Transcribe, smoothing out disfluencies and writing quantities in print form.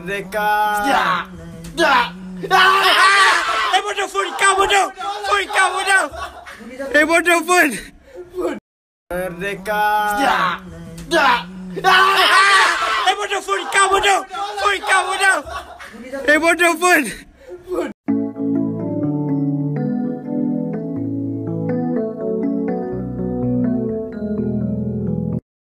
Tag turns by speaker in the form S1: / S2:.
S1: Merdeka.
S2: Bodoh phone kau bodoh. Phone kau bodoh. Bodoh phone.
S1: Merdeka.
S2: Bodoh phone kau bodoh. Phone kau bodoh. Bodoh phone.